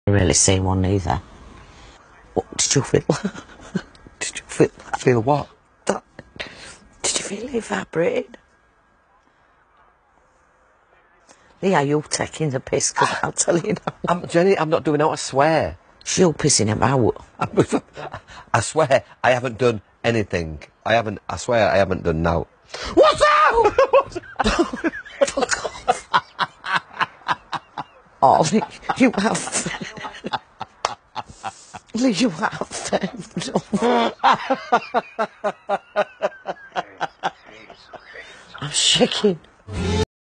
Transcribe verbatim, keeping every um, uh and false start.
really seen one either. What did you feel? Did you feel that? Feel what? that? Did you feel it vibrating? Yeah, you're taking the piss, because I'll tell you now. I'm, Jenny, I'm not doing it, I swear. You're pissing him out. I swear, I haven't done anything. I haven't, I swear I haven't done now. What's that? Fuck off. Oh, you have... You have... I'm shaking.